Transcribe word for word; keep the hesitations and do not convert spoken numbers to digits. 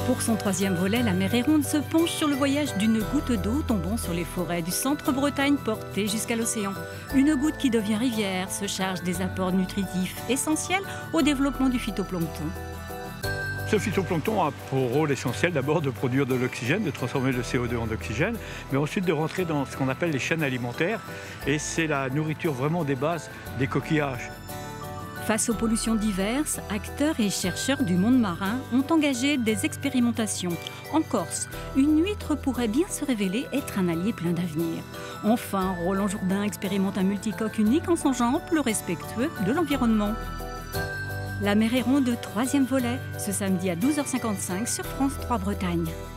Pour son troisième volet, la mer est ronde se penche sur le voyage d'une goutte d'eau tombant sur les forêts du centre-Bretagne portée jusqu'à l'océan. Une goutte qui devient rivière se charge des apports nutritifs essentiels au développement du phytoplancton. Ce phytoplancton a pour rôle essentiel d'abord de produire de l'oxygène, de transformer le C O deux en oxygène, mais ensuite de rentrer dans ce qu'on appelle les chaînes alimentaires. Et c'est la nourriture vraiment des bases des coquillages. Face aux pollutions diverses, acteurs et chercheurs du monde marin ont engagé des expérimentations. En Corse, une huître pourrait bien se révéler être un allié plein d'avenir. Enfin, Roland Jourdain expérimente un multicoque unique en son genre, plus respectueux de l'environnement. La mer est ronde, troisième volet, ce samedi à douze heures cinquante-cinq sur France trois Bretagne.